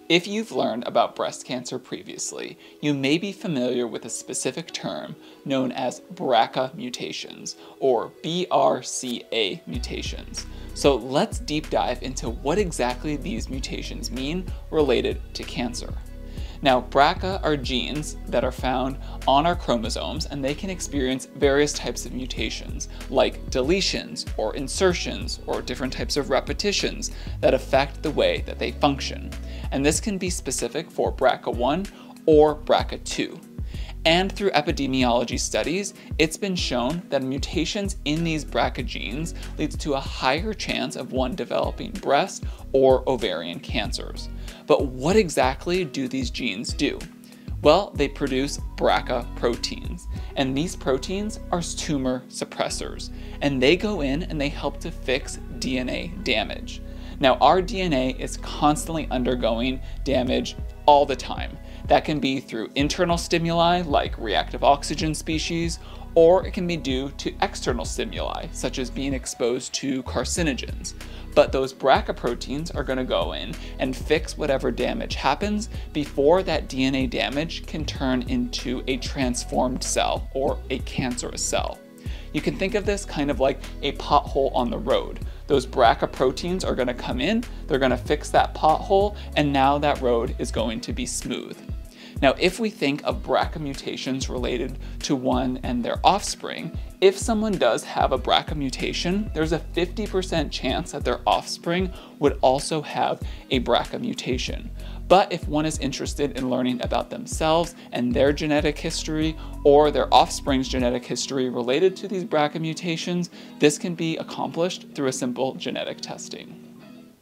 If you've learned about breast cancer previously, you may be familiar with a specific term known as BRCA mutations, or BRCA mutations. So let's deep dive into what exactly these mutations mean related to cancer. Now, BRCA are genes that are found on our chromosomes, and they can experience various types of mutations, like deletions or insertions or different types of repetitions that affect the way that they function. And this can be specific for BRCA1 or BRCA2. And through epidemiology studies, it's been shown that mutations in these BRCA genes leads to a higher chance of one developing breast or ovarian cancers. But what exactly do these genes do? Well, they produce BRCA proteins, and these proteins are tumor suppressors, and they go in and they help to fix DNA damage. Now, our DNA is constantly undergoing damage all the time. That can be through internal stimuli like reactive oxygen species, or it can be due to external stimuli, such as being exposed to carcinogens. But those BRCA proteins are going to go in and fix whatever damage happens before that DNA damage can turn into a transformed cell or a cancerous cell. You can think of this kind of like a pothole on the road. Those BRCA proteins are going to come in, they're going to fix that pothole, and now that road is going to be smooth. Now, if we think of BRCA mutations related to one and their offspring, if someone does have a BRCA mutation, there's a 50% chance that their offspring would also have a BRCA mutation. But if one is interested in learning about themselves and their genetic history, or their offspring's genetic history related to these BRCA mutations, this can be accomplished through a simple genetic testing.